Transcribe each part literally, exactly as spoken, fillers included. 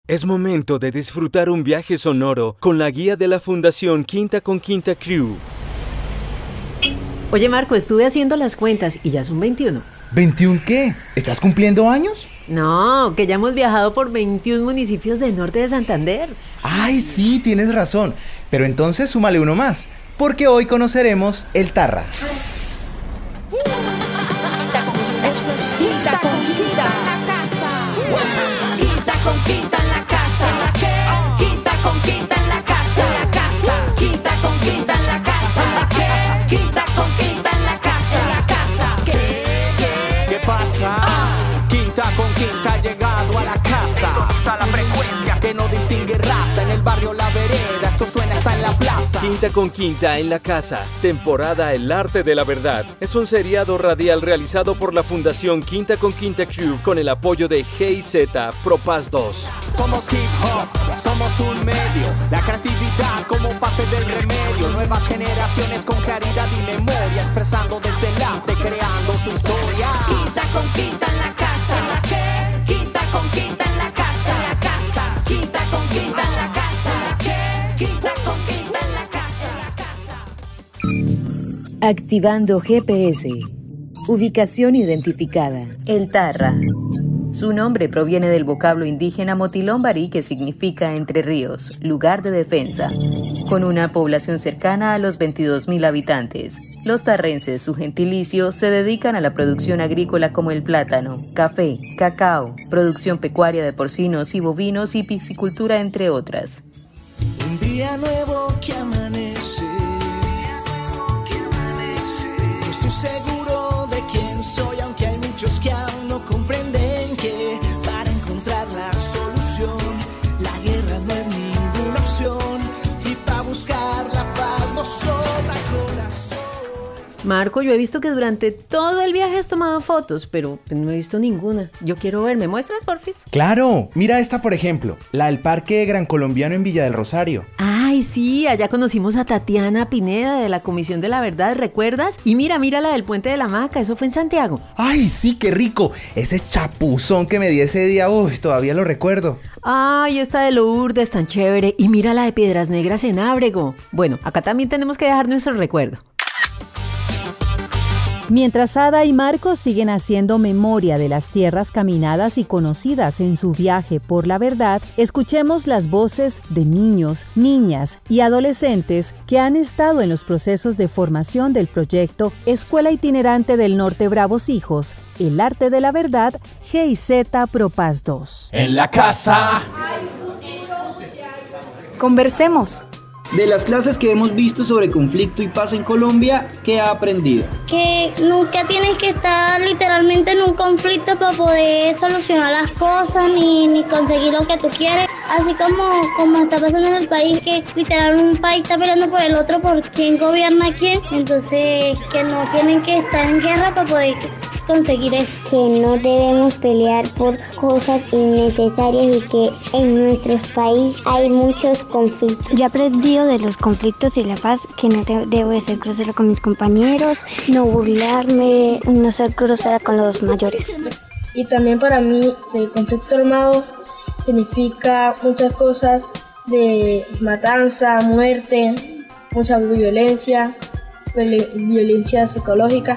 Es momento de disfrutar un viaje sonoro con la guía de la Fundación Quinta con Quinta Crew. Oye, Marco, estuve haciendo las cuentas y ya son veintiuno. ¿veintiuno qué? ¿Estás cumpliendo años? No, que ya hemos viajado por veintiún municipios del norte de Santander. Ay, sí, tienes razón. Pero entonces súmale uno más, porque hoy conoceremos el Tarra. Quinta con quinta en la casa. Quinta con quinta en la casa. ¿En la qué? Quinta con quinta en la casa. En la casa. Quinta con quinta en la casa. ¿En la qué? Quinta con quinta en la casa. En la casa. ¿Qué? ¿Qué? ¿Qué pasa? Ah. Quinta con quinta ha llegado a la casa. Está la frecuencia que no distingue raza. En el barrio La Vereda, esto suena hasta en la plaza. Quinta con Quinta en la casa, temporada El Arte de la Verdad. Es un seriado radial realizado por la Fundación Quinta con Quinta Crew con el apoyo de G I Z Pro Paz dos. Somos hip hop, somos un medio, la creatividad como parte del remedio. Nuevas generaciones con claridad y memoria, expresando desde el arte, creando su historia. Quinta con quinta en la casa. ¿En la qué? Quinta con quinta en la casa. En la casa. Quinta con quinta en la casa. ¿En la qué? Quinta con quinta en la casa. En la casa. Activando G P S. Ubicación identificada. El Tarra. Su nombre proviene del vocablo indígena motilómbari, que significa Entre Ríos, lugar de defensa. Con una población cercana a los veintidós mil habitantes, los tarrenses, su gentilicio, se dedican a la producción agrícola como el plátano, café, cacao, producción pecuaria de porcinos y bovinos y piscicultura, entre otras. Un día nuevo que amanece, no estoy seguro de quién soy, aunque hay muchos que aún no comprenden que para encontrar la solución, la guerra no es ninguna opción, y para buscar la paz no sobra corazón. Marco, yo he visto que durante todo el viaje has tomado fotos, pero no he visto ninguna. Yo quiero ver, ¿me muestras, porfis? ¡Claro! Mira esta, por ejemplo, la del Parque Gran Colombiano en Villa del Rosario. Ay, sí, allá conocimos a Tatiana Pineda de la Comisión de la Verdad, ¿recuerdas? Y mira, mira la del Puente de la Hamaca, eso fue en Santiago. ¡Ay, sí, qué rico! Ese chapuzón que me di ese día, uy, todavía lo recuerdo. Ay, esta de Lourdes tan chévere. Y mira la de Piedras Negras en Ábrego. Bueno, acá también tenemos que dejar nuestro recuerdo. Mientras Ada y Marco siguen haciendo memoria de las tierras caminadas y conocidas en su viaje por la verdad, escuchemos las voces de niños, niñas y adolescentes que han estado en los procesos de formación del proyecto Escuela Itinerante del Norte Bravos Hijos, El Arte de la Verdad, G I Z Pro Paz dos. En la casa. Conversemos. De las clases que hemos visto sobre conflicto y paz en Colombia, ¿qué ha aprendido? Que nunca tienes que estar literalmente en un conflicto para poder solucionar las cosas ni, ni conseguir lo que tú quieres. Así como, como está pasando en el país, que literalmente un país está peleando por el otro, por quién gobierna a quién. Entonces, que no tienen que estar en guerra para poder conseguir eso. Que no debemos pelear por cosas innecesarias y que en nuestro país hay muchos conflictos. Yo he aprendido de los conflictos y la paz que no te, debo de ser grosera con mis compañeros, no burlarme, no ser grosera con los mayores. Y también para mí el conflicto armado significa muchas cosas de matanza, muerte, mucha violencia, violencia psicológica.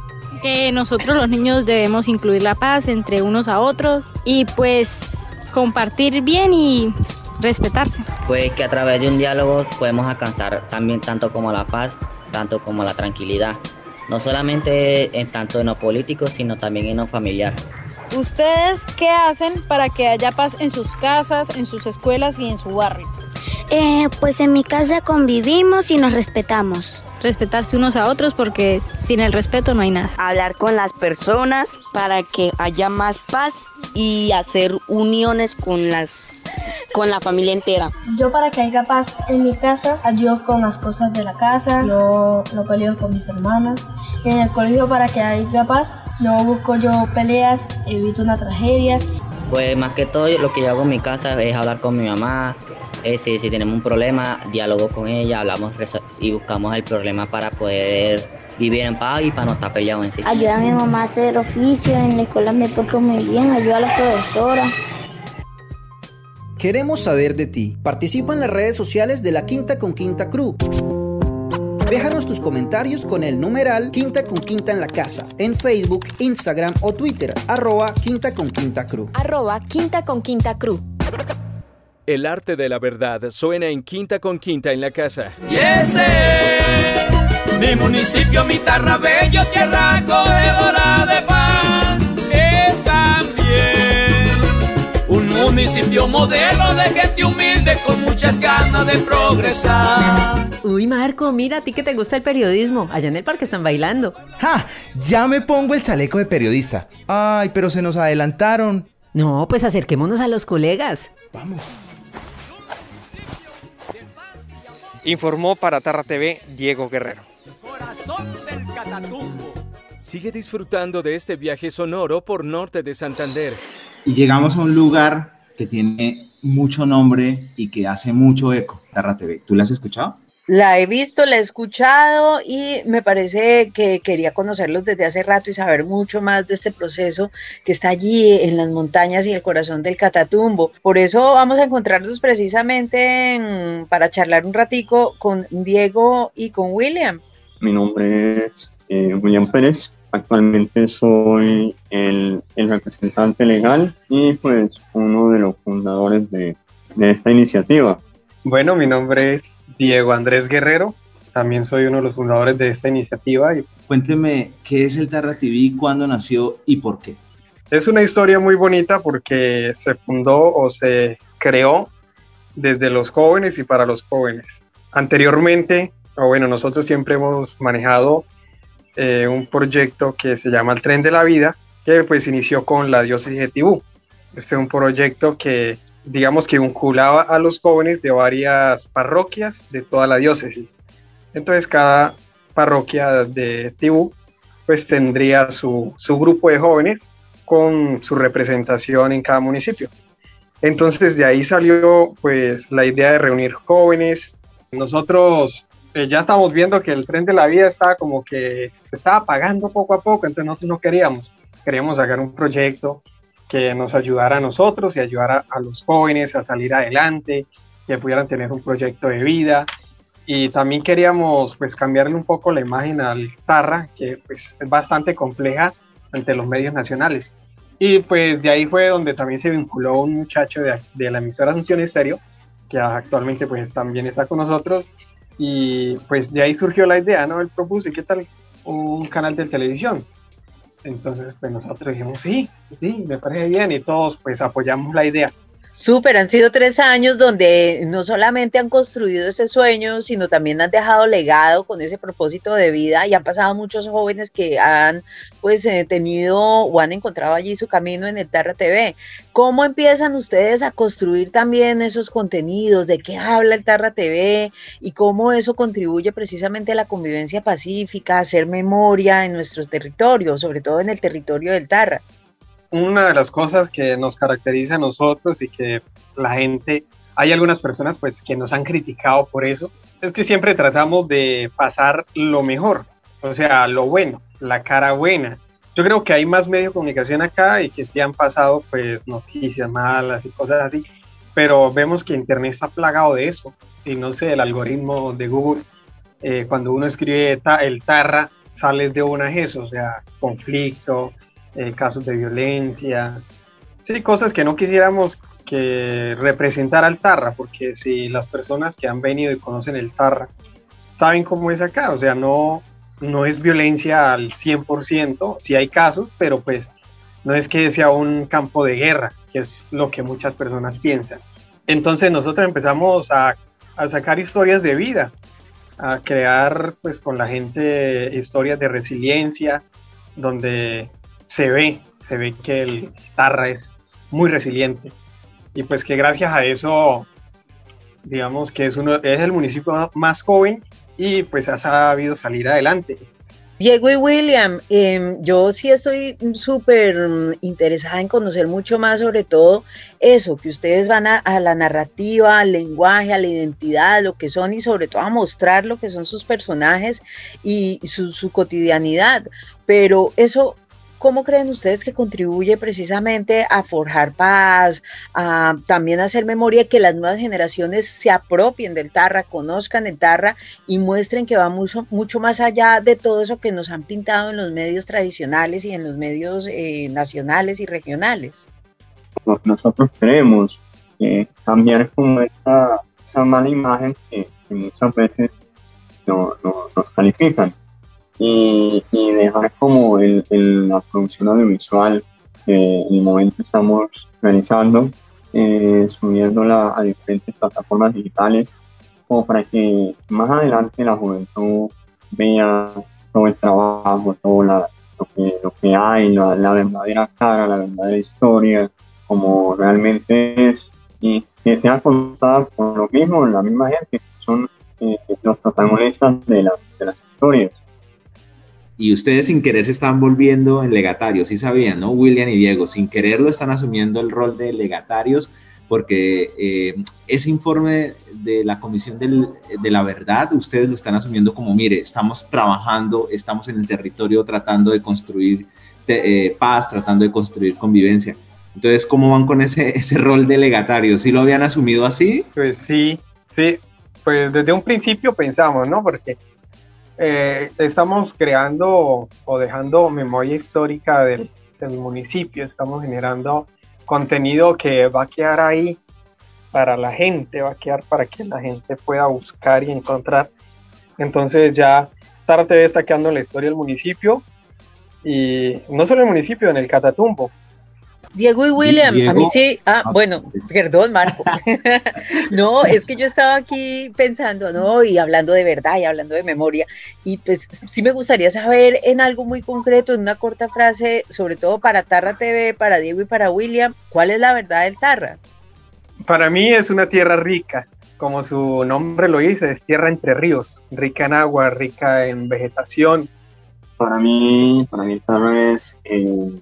Que nosotros los niños debemos incluir la paz entre unos a otros y pues compartir bien y respetarse. Pues que a través de un diálogo podemos alcanzar también tanto como la paz, tanto como la tranquilidad. No solamente en tanto en lo político, sino también en lo familiar. ¿Ustedes qué hacen para que haya paz en sus casas, en sus escuelas y en su barrio? Eh, pues en mi casa convivimos y nos respetamos. Respetarse unos a otros, porque sin el respeto no hay nada. Hablar con las personas para que haya más paz y hacer uniones con las con la familia entera. Yo, para que haya paz en mi casa, ayudo con las cosas de la casa, yo no peleo con mis hermanas. En el colegio, para que haya paz, no busco yo peleas, evito una tragedia. Pues más que todo lo que yo hago en mi casa es hablar con mi mamá. Eh, si, si tenemos un problema, diálogo con ella, hablamos y buscamos el problema para poder vivir en paz y para no estar peleados en sí. Ayuda a mi mamá a hacer oficio, en la escuela me porto muy bien, ayuda a la profesora. Queremos saber de ti. Participa en las redes sociales de la Quinta con Quinta Crew. Déjanos tus comentarios con el numeral Quinta con Quinta en la casa, en Facebook, Instagram o Twitter, arroba Quinta con Quinta Crew. Arroba Quinta con Quinta Crew. El arte de la verdad suena en Quinta con Quinta en la casa. Y ese es mi municipio, mi Tarra bello, tierra acogedora de paz. Es también un municipio modelo de gente humilde con muchas ganas de progresar. Uy, Marco, mira, a ti que te gusta el periodismo. Allá en el parque están bailando. ¡Ja! Ya me pongo el chaleco de periodista. Ay, pero se nos adelantaron. No, pues acerquémonos a los colegas. Vamos. Informó para Tarra T V Diego Guerrero. Corazón del Catatumbo. Sigue disfrutando de este viaje sonoro por norte de Santander. Y llegamos a un lugar que tiene mucho nombre y que hace mucho eco, Tarra T V. ¿Tú la has escuchado? La he visto, la he escuchado y me parece que quería conocerlos desde hace rato y saber mucho más de este proceso que está allí en las montañas y el corazón del Catatumbo. Por eso vamos a encontrarnos precisamente en, para charlar un ratico con Diego y con William. Mi nombre es eh, William Pérez. Actualmente soy el, el representante legal y pues uno de los fundadores de, de esta iniciativa. Bueno, mi nombre es Diego Andrés Guerrero, también soy uno de los fundadores de esta iniciativa. Cuénteme, ¿qué es el Tarra T V, cuándo nació y por qué? Es una historia muy bonita porque se fundó o se creó desde los jóvenes y para los jóvenes. Anteriormente, o bueno, nosotros siempre hemos manejado eh, un proyecto que se llama El Tren de la Vida, que pues inició con la diócesis de Tibú. Este es un proyecto que digamos que vinculaba a los jóvenes de varias parroquias de toda la diócesis. Entonces cada parroquia de Tibú pues tendría su, su grupo de jóvenes con su representación en cada municipio. Entonces de ahí salió pues la idea de reunir jóvenes. Nosotros eh, ya estamos viendo que el Tren de la Vida estaba como que se estaba apagando poco a poco, entonces nosotros no queríamos, queríamos sacar un proyecto que nos ayudara a nosotros y ayudara a los jóvenes a salir adelante, que pudieran tener un proyecto de vida. Y también queríamos pues cambiarle un poco la imagen al Tarra, que pues es bastante compleja ante los medios nacionales. Y pues de ahí fue donde también se vinculó un muchacho de, de la emisora Asunción Estéreo, que actualmente pues también está con nosotros. Y pues de ahí surgió la idea, ¿no? Él propuso, ¿y qué tal un canal de televisión? Entonces, pues nosotros dijimos, sí, sí, me parece bien, y todos pues apoyamos la idea. Súper, han sido tres años donde no solamente han construido ese sueño, sino también han dejado legado con ese propósito de vida y han pasado muchos jóvenes que han pues eh, tenido o han encontrado allí su camino en el Tarra T V. ¿Cómo empiezan ustedes a construir también esos contenidos? ¿De qué habla el Tarra T V? Y cómo eso contribuye precisamente a la convivencia pacífica, a hacer memoria en nuestros territorios, sobre todo en el territorio del Tarra. Una de las cosas que nos caracteriza a nosotros y que pues, la gente, hay algunas personas pues que nos han criticado por eso, es que siempre tratamos de pasar lo mejor, o sea, lo bueno, la cara buena. Yo creo que hay más medios de comunicación acá y que sí han pasado pues noticias malas y cosas así, pero vemos que Internet está plagado de eso. Y no sé, el algoritmo de Google, eh, cuando uno escribe ta, el Tarra, sale de una vez eso, o sea, conflicto, Eh, casos de violencia, sí, cosas que no quisiéramos que representara el Tarra, porque si las personas que han venido y conocen el Tarra saben cómo es acá, o sea, no, no es violencia al cien por ciento, sí hay casos, pero pues no es que sea un campo de guerra, que es lo que muchas personas piensan. Entonces nosotros empezamos a, a sacar historias de vida, a crear pues con la gente historias de resiliencia, donde se ve, se ve que el Tarra es muy resiliente y pues que gracias a eso, digamos que es, uno, es el municipio más joven y pues ha sabido salir adelante. Diego y William, eh, yo sí estoy súper interesada en conocer mucho más sobre todo eso, que ustedes van a, a la narrativa, al lenguaje, a la identidad, lo que son y sobre todo a mostrar lo que son sus personajes y su, su cotidianidad, pero eso ¿cómo creen ustedes que contribuye precisamente a forjar paz, a también hacer memoria, que las nuevas generaciones se apropien del Tarra, conozcan el Tarra y muestren que va mucho, mucho más allá de todo eso que nos han pintado en los medios tradicionales y en los medios eh, nacionales y regionales? Nosotros queremos eh, cambiar como esa, esa mala imagen que, que muchas veces no, no, nos califican y, y dejar como el, el, la producción audiovisual que en el momento estamos realizando, eh, subiéndola a diferentes plataformas digitales, como para que más adelante la juventud vea todo el trabajo, todo la, lo, que, lo que hay, la, la verdadera cara, la verdadera historia, como realmente es, y que sea contada por lo mismo, la misma gente, que son eh, los protagonistas de, la, de las historias. Y ustedes sin querer se están volviendo en legatarios, sí sabían, ¿no? William y Diego, sin quererlo están asumiendo el rol de legatarios, porque eh, ese informe de la Comisión del, de la Verdad, ustedes lo están asumiendo como, mire, estamos trabajando, estamos en el territorio tratando de construir eh, paz, tratando de construir convivencia. Entonces, ¿cómo van con ese, ese rol de legatario? ¿Sí lo habían asumido así? Pues sí, sí, pues desde un principio pensamos, ¿no? Porque eh, estamos creando o dejando memoria histórica del, del municipio, estamos generando contenido que va a quedar ahí para la gente, va a quedar para que la gente pueda buscar y encontrar. Entonces ya Tarra T V está quedando en la historia del municipio, y no solo el municipio, en el Catatumbo. Diego y William, Diego. a mí sí, ah, bueno, perdón, Marco. No, es que yo estaba aquí pensando, ¿no? Y hablando de verdad y hablando de memoria, y pues sí me gustaría saber en algo muy concreto, en una corta frase, sobre todo para Tarra T V, para Diego y para William, ¿cuál es la verdad del Tarra? Para mí es una tierra rica, como su nombre lo dice, es tierra entre ríos, rica en agua, rica en vegetación. Para mí, para mí Tarra es eh, un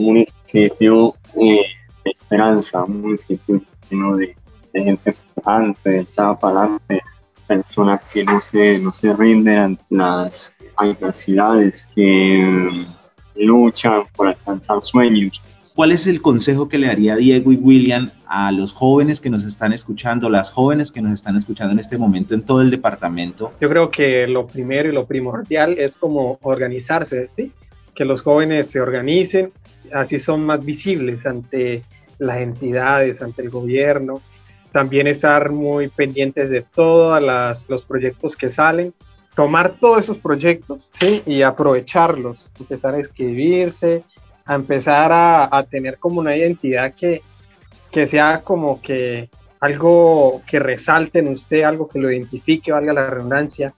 municipio eh, de esperanza, un municipio lleno de, de gente empujante, de echada para adelante, personas que no se, no se rinden ante las adversidades, que eh, luchan por alcanzar sueños. ¿Cuál es el consejo que le daría Diego y William a los jóvenes que nos están escuchando, las jóvenes que nos están escuchando en este momento en todo el departamento? Yo creo que lo primero y lo primordial es como organizarse, ¿sí? Que los jóvenes se organicen, así son más visibles ante las entidades, ante el gobierno. También estar muy pendientes de todos los proyectos que salen, tomar todos esos proyectos, ¿sí? Y aprovecharlos, empezar a escribirse, a empezar a, a tener como una identidad que, que sea como que algo que resalte en usted, algo que lo identifique, valga la redundancia.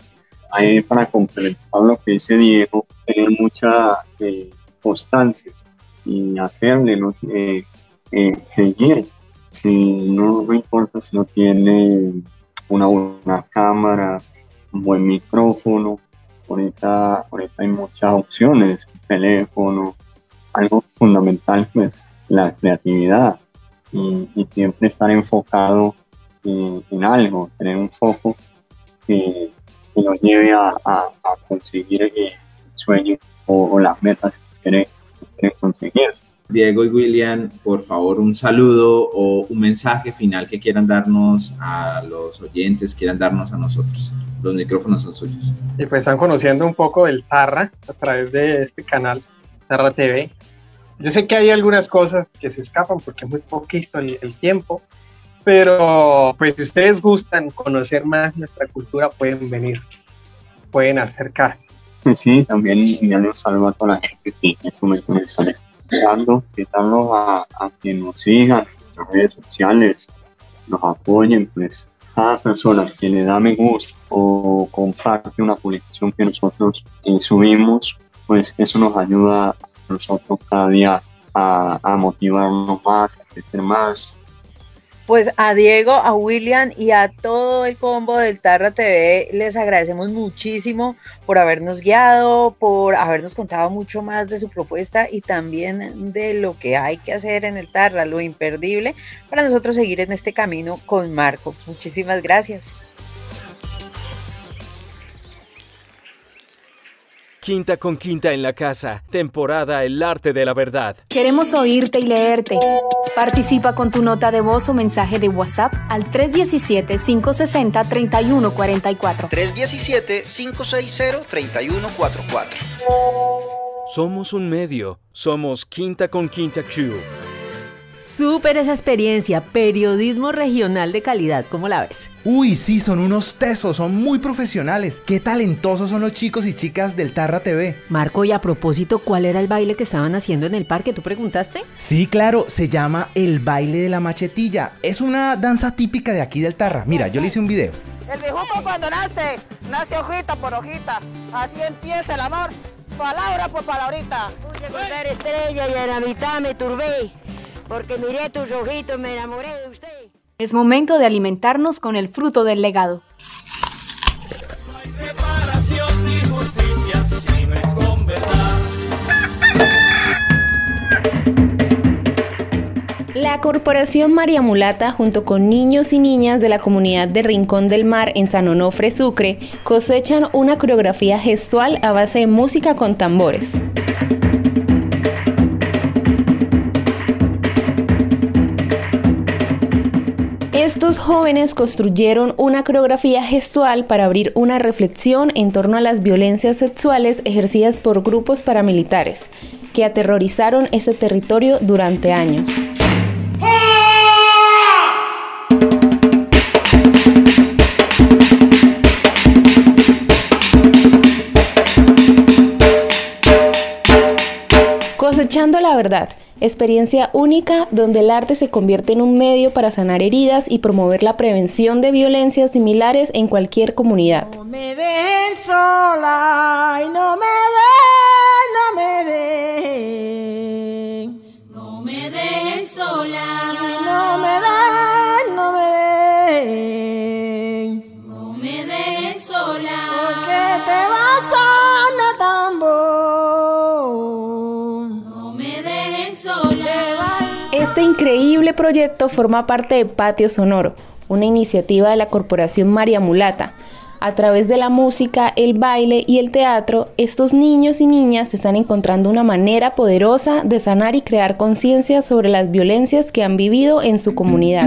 Ahí, para complementar lo que dice Diego, tener mucha eh, constancia y hacerle, no sé, eh, seguir. Si no, no importa si no tiene una buena cámara, un buen micrófono, ahorita, ahorita hay muchas opciones, teléfono. Algo fundamental, pues, la creatividad y, y siempre estar enfocado en, en algo, tener un foco que, que nos lleve a, a, a conseguir el sueño o, o las metas que quieren, que quieren conseguir. Diego y William, por favor, un saludo o un mensaje final que quieran darnos a los oyentes, quieran darnos a nosotros. Los micrófonos son suyos. Y pues están conociendo un poco del Tarra a través de este canal Tarra T V. Yo sé que hay algunas cosas que se escapan porque es muy poquito el, el tiempo, pero pues si ustedes gustan conocer más nuestra cultura, pueden venir, pueden acercarse. Sí, también enviarle un saludo a toda la gente que en este momento nos están esperando, invitarlos a, a que nos sigan en nuestras redes sociales, nos apoyen, pues cada persona que le da me gusta o comparte una publicación que nosotros eh, subimos, pues eso nos ayuda a nosotros cada día a, a motivarnos más, a crecer más. Pues a Diego, a William y a todo el combo del Tarra T V les agradecemos muchísimo por habernos guiado, por habernos contado mucho más de su propuesta y también de lo que hay que hacer en el Tarra, lo imperdible para nosotros seguir en este camino con Marco. Muchísimas gracias. Quinta con Quinta en la casa, temporada El arte de la verdad. Queremos oírte y leerte. Participa con tu nota de voz o mensaje de WhatsApp al tres uno siete, cinco seis cero, tres uno cuatro cuatro. tres uno siete, cinco seis cero, tres uno cuatro cuatro. Somos un medio, somos Quinta con Quinta Crew. Súper esa experiencia, periodismo regional de calidad, ¿cómo la ves? Uy, sí, son unos tesos, son muy profesionales. Qué talentosos son los chicos y chicas del Tarra T V. Marco, y a propósito, ¿cuál era el baile que estaban haciendo en el parque? ¿Tú preguntaste? Sí, claro, se llama el baile de la machetilla. Es una danza típica de aquí del Tarra. Mira, yo le hice un video. El viejuco cuando nace, nace hojita por hojita. Así empieza el amor, palabra por palabrita. Pude buscar estrella y a la mitad me turbé. Porque miré tus ojitos, me enamoré de usted. Es momento de alimentarnos con el fruto del legado. No hay reparación ni justicia si no es con verdad. La Corporación María Mulata, junto con niños y niñas de la comunidad de Rincón del Mar en San Onofre, Sucre, cosechan una coreografía gestual a base de música con tambores. Estos jóvenes construyeron una coreografía gestual para abrir una reflexión en torno a las violencias sexuales ejercidas por grupos paramilitares, que aterrorizaron ese territorio durante años. Cosechando la verdad, experiencia única donde el arte se convierte en un medio para sanar heridas y promover la prevención de violencias similares en cualquier comunidad. No me dejen sola y no me den, no me dejen. No me dejen sola. Y no me den, no me den. No me dejen sola. Porque te vas a sonar tambor. Este increíble proyecto forma parte de Patio Sonoro, una iniciativa de la Corporación María Mulata. A través de la música, el baile y el teatro, estos niños y niñas están encontrando una manera poderosa de sanar y crear conciencia sobre las violencias que han vivido en su comunidad.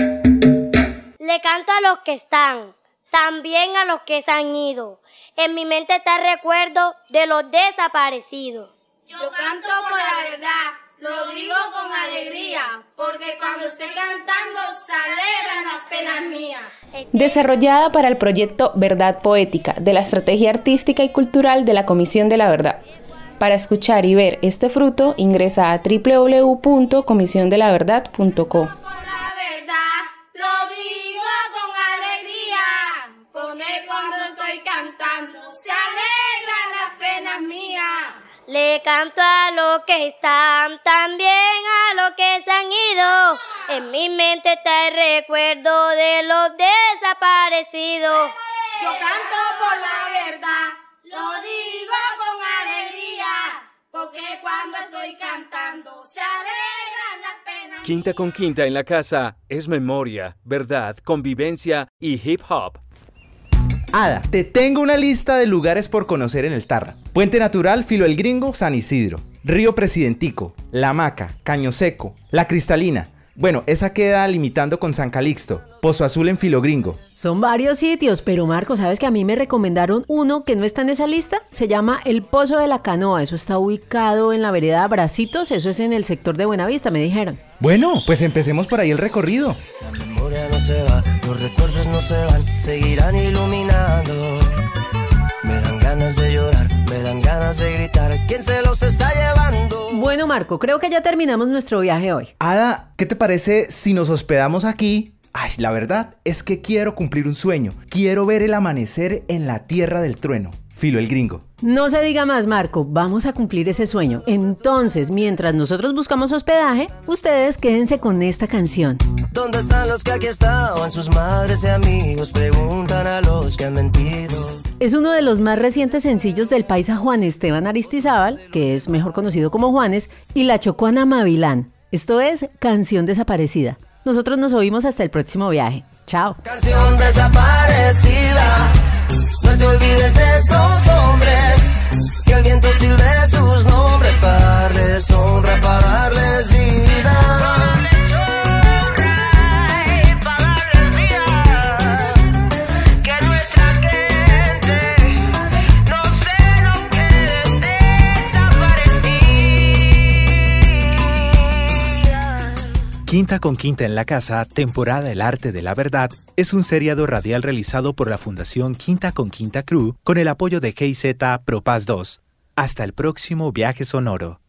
Le canto a los que están, también a los que se han ido. En mi mente está el recuerdo de los desaparecidos. Yo canto por la verdad. Lo digo con alegría, porque cuando estoy cantando se alegran las penas mías. Desarrollada para el proyecto Verdad Poética de la Estrategia Artística y Cultural de la Comisión de la Verdad. Para escuchar y ver este fruto, ingresa a doble u doble u doble u punto comisión de la verdad punto co. Lo digo con alegría, porque cuando estoy cantando se alegran las penas mías. Le canto a los que están, también a los que se han ido. En mi mente está el recuerdo de los desaparecidos. Yo canto por la verdad, lo digo con alegría, porque cuando estoy cantando se alegran las penas. Quinta con Quinta en la casa es memoria, verdad, convivencia y hip hop. Ada, te tengo una lista de lugares por conocer en el Tarra. Puente Natural, Filo el Gringo, San Isidro. Río Presidentico, La Hamaca, Caño Seco, La Cristalina. Bueno, esa queda limitando con San Calixto. Pozo Azul en Filo Gringo. Son varios sitios, pero Marco, ¿sabes que a mí me recomendaron uno que no está en esa lista? Se llama El Pozo de la Canoa. Eso está ubicado en la vereda Bracitos. Eso es en el sector de Buenavista, me dijeron. Bueno, pues empecemos por ahí el recorrido. La memoria no se va, los recuerdos no se van, seguirán iluminando. Me dan ganas de llorar, me dan ganas de gritar, ¿quién se los está llevando? Bueno, Marco, creo que ya terminamos nuestro viaje hoy. Ada, ¿qué te parece si nos hospedamos aquí? Ay, la verdad es que quiero cumplir un sueño. Quiero ver el amanecer en la tierra del trueno. Filo el Gringo. No se diga más, Marco, vamos a cumplir ese sueño. Entonces, mientras nosotros buscamos hospedaje, ustedes quédense con esta canción. ¿Dónde están los que aquí estaban? Sus madres y amigos preguntan a los que han mentido. Es uno de los más recientes sencillos del paisa Juan Esteban Aristizábal, que es mejor conocido como Juanes, y la Chocuana Mavilán. Esto es Canción Desaparecida. Nosotros nos oímos hasta el próximo viaje. Chao. Canción desaparecida. No te olvides de estos hombres. que el viento silbe sus nombres para darles honra, para darles vida. Quinta con Quinta en la Casa, temporada El Arte de la Verdad, es un seriado radial realizado por la Fundación Quinta con Quinta Crew con el apoyo de G I Z Propaz dos. Hasta el próximo viaje sonoro.